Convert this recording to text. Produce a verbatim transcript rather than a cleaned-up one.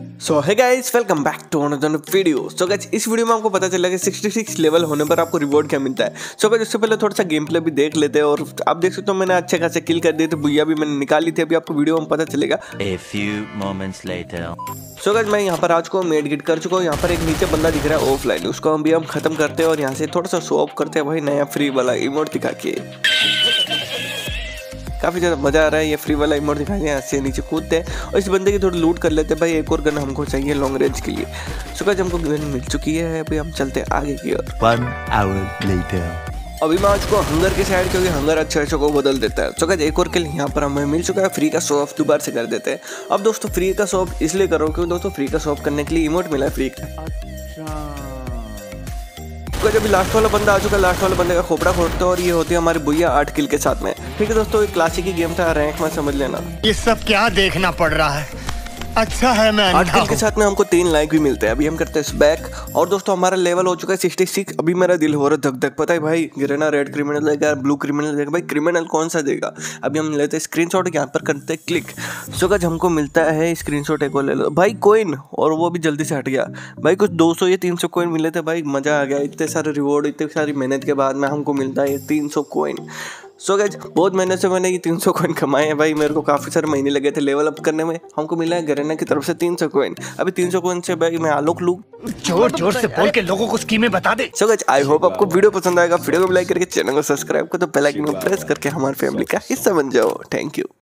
सो है guys, welcome back to another video. So guys, इस video में आपको पता चलेगा कि छियासठ लेवल होने पर आपको रिवॉर्ड क्या मिलता है। सो गाइस, उससे पहले थोड़ा सा गेम प्ले भी देख लेते हैं। और आप देख सकते हो मैंने अच्छे खासे किल कर दिए थे, बुइया भी मैंने निकाली थी, अभी आपको वीडियो में पता चलेगा। A few moments later. So guys, मैं यहाँ पर आज को मेड गिट कर चुका हूँ। यहाँ पर एक नीचे बंदा दिख रहा है ऑफलाइन, उसको हम भी हम खत्म करते हैं और यहाँ से थोड़ा सा शो ऑफ करते हैं भाई, नया फ्री वाला इमोट दिखा के। काफ़ी ज़्यादा मज़ा आ रहा है ये फ्री वाला इमोट दिखाई, यहाँ से नीचे कूदते हैं और इस बंदे की थोड़ी लूट कर लेते हैं भाई। एक और गन हमको चाहिए लॉन्ग रेंज के लिए। सो गाइस, हमको गन मिल चुकी है, अभी हम चलते हैं आगे की ओर। One hour later. अभी मैं आज को हंगर के साइड, क्योंकि हंगर अच्छे अच्छे को बदल देता है। सो गाइस, एक और किल यहाँ पर हमें मिल चुका है। फ्री का शो ऑफ दोबारा से कर देते हैं। अब दोस्तों फ्री का शो ऑफ इसलिए करो क्योंकि दोस्तों फ्री का शो ऑफ करने के लिए इमोट मिला है फ्री का। जब लास्ट वाला बंदा आ चुका है, लास्ट वाले बंदे का खोपड़ा खोदते हैं और ये होती है हमारी बुइया आठ किल के साथ में। ठीक है दोस्तों, एक क्लासिक ही गेम था, रैंक में समझ लेना। ये सब क्या देखना पड़ रहा है। अच्छा है मैं आठ किल के साथ में हमको तीन लाइक भी मिलते हैं। अभी हम करते हैं बैक और दोस्तों हमारा लेवल हो चुका है छियासठ। अभी मेरा दिल हो रहा है धक धक, पता है भाई, गिरेना रेड क्रिमिनल देगा, ब्लू क्रिमिनल देगा, भाई क्रिमिनल कौन सा देगा। अभी हम लेते हैं स्क्रीनशॉट, यहाँ पर करते हैं क्लिक। सो गाइस, हमको मिलता है स्क्रीनशॉट, एक और ले लो भाई कोइन, और वो भी जल्दी से हट गया भाई। कुछ दो सौ या तीन सौ कोइन मिले थे भाई, मजा आ गया। इतने सारे रिवॉर्ड, इतनी सारी मेहनत के बाद में हमको मिलता है ये तीन सौ कोइन। सो गाइस, बहुत मेहनत से मैंने ये तीन सौ कोइन कमाए हैं भाई, मेरे को काफ़ी सारे महीने लगे थे लेवल अप करने में। हमको मिला है गरेना की तरफ से तीन सौ कोइन। अभी तीन सौ कोइन से भाई मैं आलोक लूँ, जोर जोर से बोल के लोगों को स्कीमें बता दे। सो गाइस, आई होप आपको वीडियो पसंद आएगा। वीडियो को लाइक करके चैनल को सब्सक्राइब कर दो, बेल आइकन को प्रेस करके हमारी फैमिली का हिस्सा बन जाओ। Thank you.